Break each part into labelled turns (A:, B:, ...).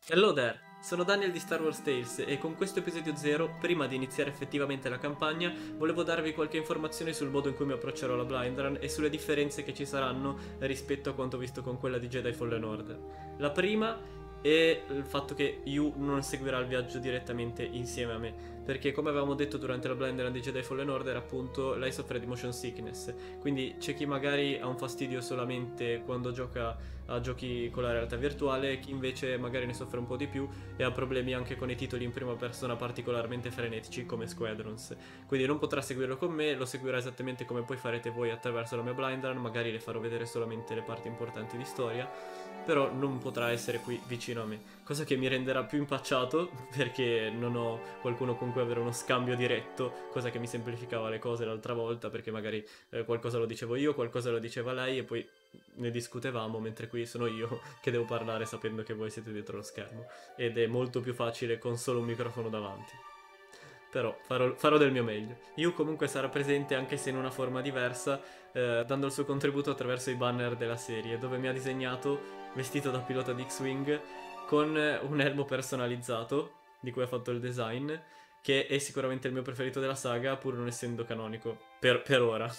A: Hello there, sono Daniel di Star Wars Tales e con questo episodio 0, prima di iniziare effettivamente la campagna, volevo darvi qualche informazione sul modo in cui mi approccerò alla Blind Run e sulle differenze che ci saranno rispetto a quanto visto con quella di Jedi Fallen Order. La prima è il fatto che Yu non seguirà il viaggio direttamente insieme a me, perché come avevamo detto durante la Blind Run di Jedi Fallen Order, appunto, lei soffre di motion sickness, quindi c'è chi magari ha un fastidio solamente quando gioca a giochi con la realtà virtuale, chi invece magari ne soffre un po' di più e ha problemi anche con i titoli in prima persona particolarmente frenetici come Squadrons. Quindi non potrà seguirlo con me, lo seguirà esattamente come poi farete voi attraverso la mia blind run, magari le farò vedere solamente le parti importanti di storia, però non potrà essere qui vicino a me, cosa che mi renderà più impacciato perché non ho qualcuno con cui avere uno scambio diretto, cosa che mi semplificava le cose l'altra volta perché magari qualcosa lo dicevo io, qualcosa lo diceva lei e poi ne discutevamo, mentre qui sono io che devo parlare sapendo che voi siete dietro lo schermo ed è molto più facile con solo un microfono davanti. Però farò del mio meglio. Yu comunque sarà presente anche se in una forma diversa, dando il suo contributo attraverso i banner della serie, dove mi ha disegnato vestito da pilota di X-Wing con un elmo personalizzato, di cui ha fatto il design, che è sicuramente il mio preferito della saga, pur non essendo canonico, per ora.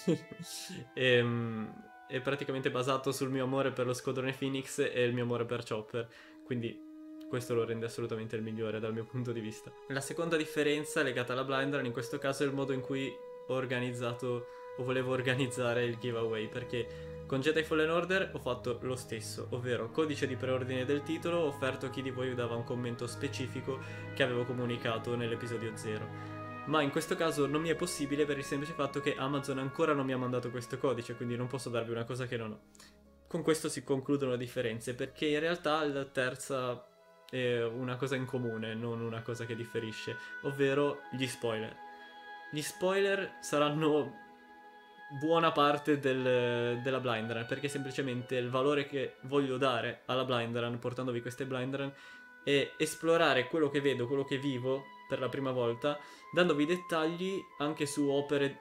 A: È praticamente basato sul mio amore per lo Squadrone Phoenix e il mio amore per Chopper, quindi questo lo rende assolutamente il migliore dal mio punto di vista. La seconda differenza legata alla blind run in questo caso è il modo in cui ho organizzato o volevo organizzare il giveaway, perché con Jedi Fallen Order ho fatto lo stesso, ovvero codice di preordine del titolo, ho offerto a chi di voi dava un commento specifico che avevo comunicato nell'episodio 0. Ma in questo caso non mi è possibile per il semplice fatto che Amazon ancora non mi ha mandato questo codice, quindi non posso darvi una cosa che non ho. Con questo si concludono le differenze, perché in realtà la terza è una cosa in comune, non una cosa che differisce, ovvero gli spoiler. Gli spoiler saranno buona parte della blind run, perché semplicemente il valore che voglio dare alla blind run, portandovi queste blind run, è esplorare quello che vedo, quello che vivo per la prima volta, dandovi dettagli anche su opere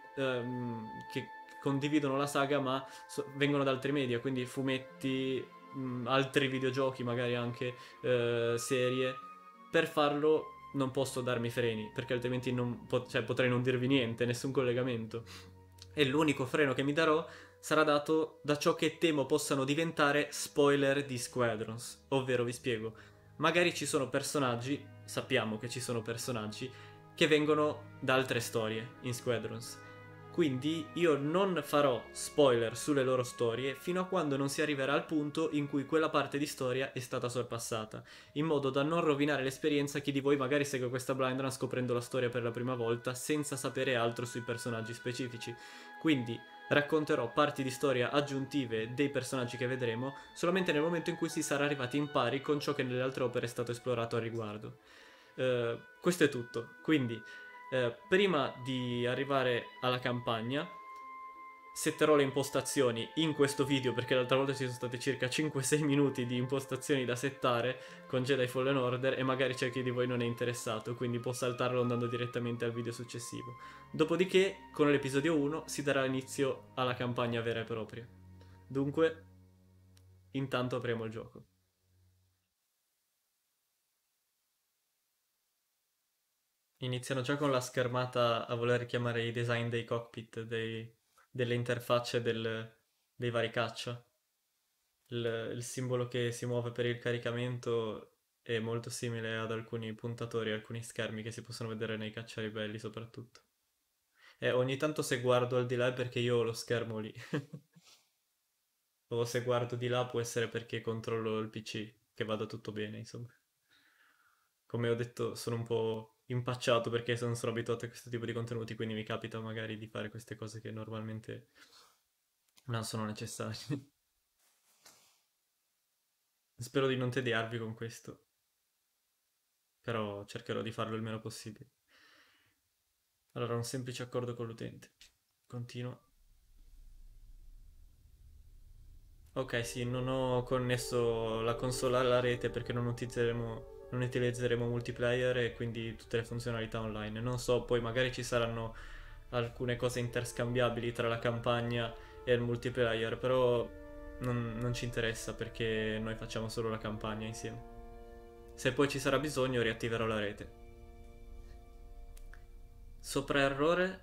A: che condividono la saga ma vengono da altri media, quindi fumetti, altri videogiochi, magari anche serie. Per farlo non posso darmi freni, perché altrimenti cioè, potrei non dirvi niente, nessun collegamento. E l'unico freno che mi darò sarà dato da ciò che temo possano diventare spoiler di Squadrons. Ovvero, vi spiego, magari ci sono personaggi, sappiamo che ci sono personaggi, che vengono da altre storie in Squadrons. Quindi io non farò spoiler sulle loro storie fino a quando non si arriverà al punto in cui quella parte di storia è stata sorpassata, in modo da non rovinare l'esperienza a chi di voi magari segue questa blind run scoprendo la storia per la prima volta senza sapere altro sui personaggi specifici. Quindi racconterò parti di storia aggiuntive dei personaggi che vedremo solamente nel momento in cui si sarà arrivati in pari con ciò che nelle altre opere è stato esplorato a riguardo. Questo è tutto. Quindi, prima di arrivare alla campagna, setterò le impostazioni in questo video perché l'altra volta ci sono state circa 5-6 minuti di impostazioni da settare con Jedi Fallen Order e magari c'è chi di voi non è interessato, quindi può saltarlo andando direttamente al video successivo. Dopodiché, con l'episodio 1 si darà inizio alla campagna vera e propria. Dunque, intanto apriamo il gioco. Iniziano già con la schermata a voler richiamare i design dei cockpit, delle interfacce dei vari caccia. Il simbolo che si muove per il caricamento è molto simile ad alcuni puntatori, alcuni schermi che si possono vedere nei cacciaribelli soprattutto. E ogni tanto se guardo al di là è perché io ho lo schermo lì. O se guardo di là può essere perché controllo il PC, che vada tutto bene, insomma. Come ho detto, sono un po' impacciato perché non sono abituato a questo tipo di contenuti, quindi mi capita magari di fare queste cose che normalmente non sono necessarie. Spero di non tediarvi con questo, però cercherò di farlo il meno possibile. Allora, un semplice accordo con l'utente. Continuo. Ok, sì, non ho connesso la console alla rete perché non utilizzeremo multiplayer e quindi tutte le funzionalità online. Non so, poi magari ci saranno alcune cose interscambiabili tra la campagna e il multiplayer, però non ci interessa perché noi facciamo solo la campagna insieme. Se poi ci sarà bisogno riattiverò la rete. Sopra errore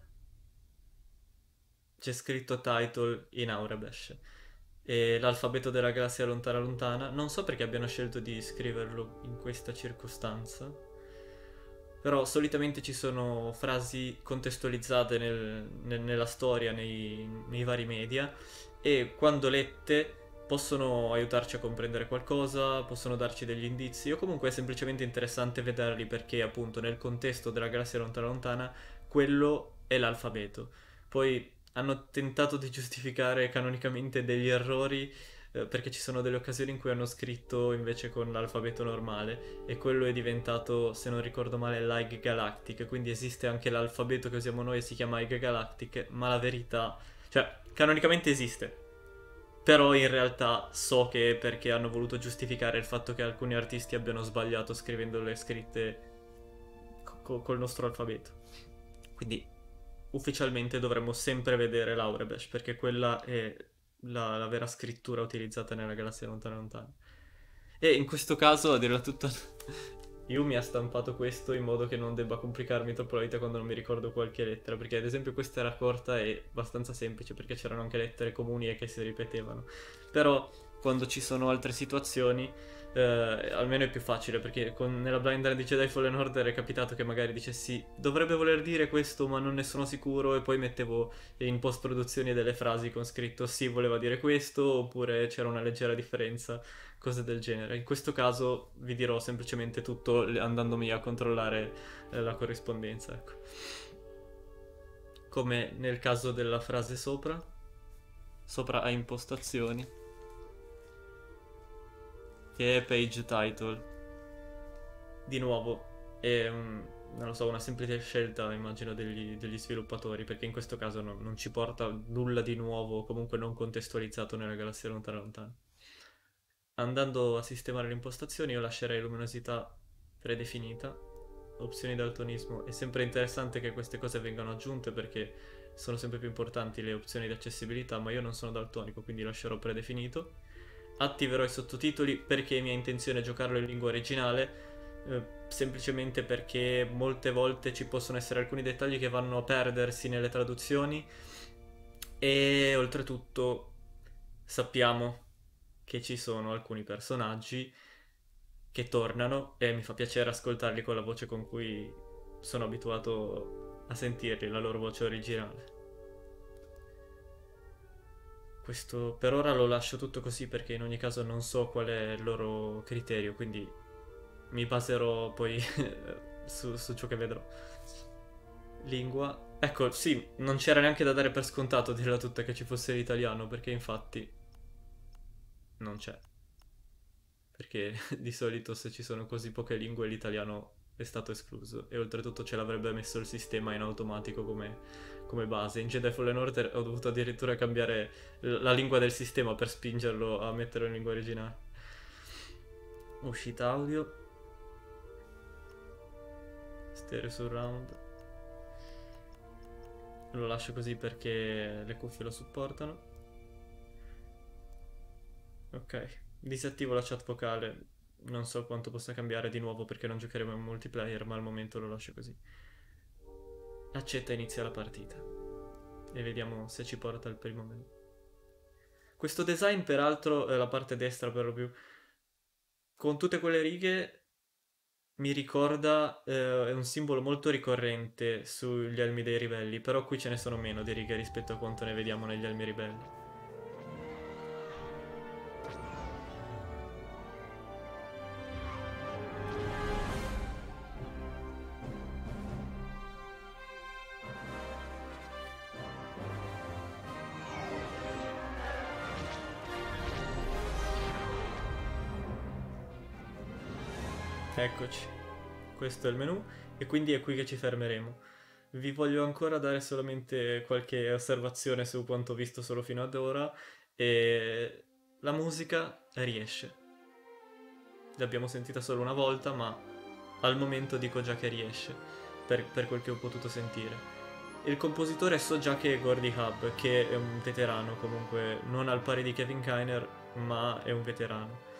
A: c'è scritto title in Aurebesh e l'alfabeto della galassia lontana lontana. Non so perché abbiano scelto di scriverlo in questa circostanza, però solitamente ci sono frasi contestualizzate nella storia, nei vari media, e quando lette possono aiutarci a comprendere qualcosa, possono darci degli indizi, o comunque è semplicemente interessante vederli perché appunto nel contesto della galassia lontana lontana quello è l'alfabeto. Poi hanno tentato di giustificare canonicamente degli errori, perché ci sono delle occasioni in cui hanno scritto invece con l'alfabeto normale e quello è diventato, se non ricordo male, l'Aig Galactic, quindi esiste anche l'alfabeto che usiamo noi e si chiama Aig Galactic, ma la verità, cioè, canonicamente esiste. Però in realtà so che è perché hanno voluto giustificare il fatto che alcuni artisti abbiano sbagliato scrivendo le scritte col nostro alfabeto. Quindi ufficialmente dovremmo sempre vedere l'Aurebesh, perché quella è la vera scrittura utilizzata nella galassia lontana lontana. E in questo caso, a dirla tutta, Yumi ha stampato questo in modo che non debba complicarmi troppo la vita quando non mi ricordo qualche lettera, perché ad esempio questa era corta e abbastanza semplice, perché c'erano anche lettere comuni e che si ripetevano. Però quando ci sono altre situazioni, almeno è più facile, perché nella Blind Run di Jedi Fallen Order è capitato che magari dicessi dovrebbe voler dire questo ma non ne sono sicuro, e poi mettevo in post-produzione delle frasi con scritto sì voleva dire questo, oppure c'era una leggera differenza, cose del genere. In questo caso vi dirò semplicemente tutto andandomi a controllare la corrispondenza, ecco. Come nel caso della frase sopra a impostazioni, che è page title. Di nuovo è non lo so, una semplice scelta, immagino, degli sviluppatori, perché in questo caso non ci porta nulla di nuovo, comunque non contestualizzato nella galassia lontana lontana. Andando a sistemare le impostazioni io lascerei luminosità predefinita, opzioni daltonismo. È sempre interessante che queste cose vengano aggiunte perché sono sempre più importanti le opzioni di accessibilità, ma io non sono daltonico, quindi lascerò predefinito. Attiverò i sottotitoli perché è mia intenzione giocarlo in lingua originale, semplicemente perché molte volte ci possono essere alcuni dettagli che vanno a perdersi nelle traduzioni, e oltretutto sappiamo che ci sono alcuni personaggi che tornano e mi fa piacere ascoltarli con la voce con cui sono abituato a sentirli, la loro voce originale. Questo per ora lo lascio tutto così perché in ogni caso non so qual è il loro criterio, quindi mi baserò poi su ciò che vedrò. Lingua. Ecco, sì, non c'era neanche da dare per scontato dirla tutta che ci fosse l'italiano, perché infatti non c'è. Perché di solito se ci sono così poche lingue l'italiano è stato escluso, e oltretutto ce l'avrebbe messo il sistema in automatico come base. In Jedi Fallen Order ho dovuto addirittura cambiare la lingua del sistema per spingerlo a metterlo in lingua originale. Uscita audio, stereo surround, lo lascio così perché le cuffie lo supportano. Ok, disattivo la chat vocale, non so quanto possa cambiare di nuovo perché non giocheremo in multiplayer, ma al momento lo lascio così. Accetta e inizia la partita e vediamo se ci porta al primo menu. Questo design peraltro è la parte destra per lo più, con tutte quelle righe, mi ricorda, è un simbolo molto ricorrente sugli elmi dei ribelli, però qui ce ne sono meno di righe rispetto a quanto ne vediamo negli elmi ribelli. Eccoci, questo è il menu e quindi è qui che ci fermeremo. Vi voglio ancora dare solamente qualche osservazione su quanto visto solo fino ad ora, e la musica riesce. L'abbiamo sentita solo una volta, ma al momento dico già che riesce, per quel che ho potuto sentire. Il compositore so già che è Gordy Hub, che è un veterano comunque, non al pari di Kevin Kiner, ma è un veterano.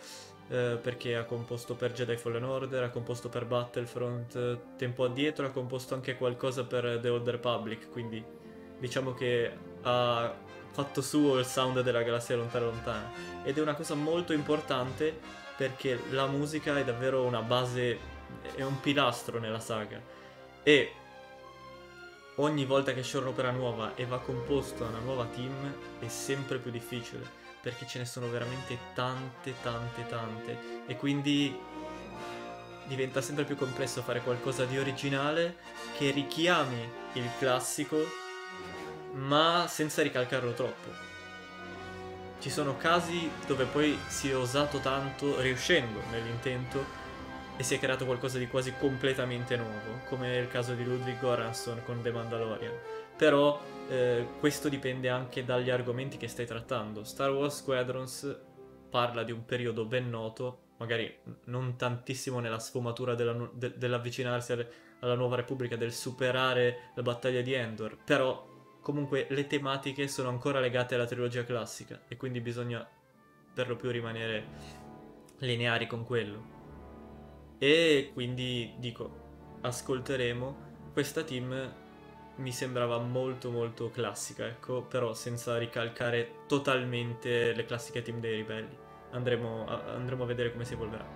A: perché ha composto per Jedi Fallen Order, ha composto per Battlefront, tempo addietro ha composto anche qualcosa per The Old Republic, quindi diciamo che ha fatto suo il sound della galassia lontana lontana. Ed è una cosa molto importante perché la musica è davvero una base, è un pilastro nella saga. E ogni volta che c'è un'opera nuova e va composta una nuova team è sempre più difficile perché ce ne sono veramente tante e quindi diventa sempre più complesso fare qualcosa di originale che richiami il classico ma senza ricalcarlo troppo. Ci sono casi dove poi si è osato tanto riuscendo nell'intento e si è creato qualcosa di quasi completamente nuovo, come il caso di Ludwig Göransson con The Mandalorian. Però questo dipende anche dagli argomenti che stai trattando. Star Wars Squadrons parla di un periodo ben noto, magari non tantissimo nella sfumatura dell'avvicinarsi alla Nuova Repubblica, del superare la battaglia di Endor, però comunque le tematiche sono ancora legate alla trilogia classica e quindi bisogna per lo più rimanere lineari con quello. E quindi dico, ascolteremo. Questa team mi sembrava molto classica, ecco, però senza ricalcare totalmente le classiche team dei ribelli. Andremo a vedere come si evolverà.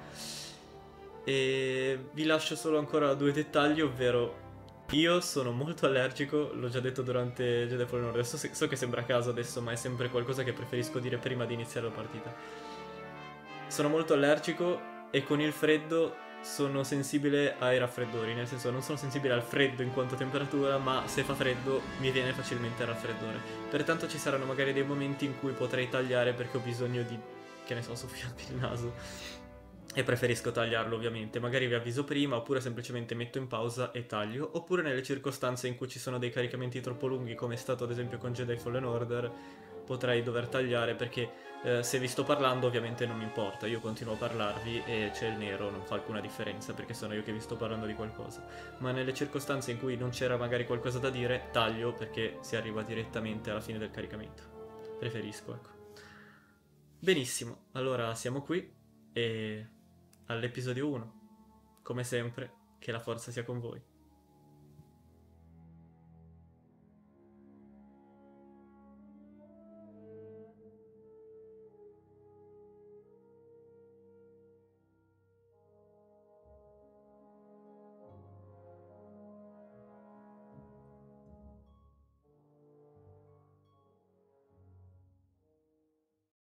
A: E vi lascio solo ancora due dettagli, ovvero io sono molto allergico, l'ho già detto durante Jedi Fallen Order, so che sembra a caso adesso, ma è sempre qualcosa che preferisco dire prima di iniziare la partita. Sono molto allergico e con il freddo sono sensibile ai raffreddori, nel senso non sono sensibile al freddo in quanto temperatura, ma se fa freddo mi viene facilmente il raffreddore. Pertanto ci saranno magari dei momenti in cui potrei tagliare perché ho bisogno di, che ne so, soffiarmi il naso. E preferisco tagliarlo ovviamente, magari vi avviso prima oppure semplicemente metto in pausa e taglio, oppure nelle circostanze in cui ci sono dei caricamenti troppo lunghi come è stato ad esempio con Jedi Fallen Order, potrei dover tagliare perché se vi sto parlando ovviamente non mi importa, io continuo a parlarvi e c'è il nero, non fa alcuna differenza perché sono io che vi sto parlando di qualcosa, ma nelle circostanze in cui non c'era magari qualcosa da dire, taglio perché si arriva direttamente alla fine del caricamento. Preferisco, ecco. Benissimo, allora siamo qui e all'episodio 1. Come sempre, che la forza sia con voi.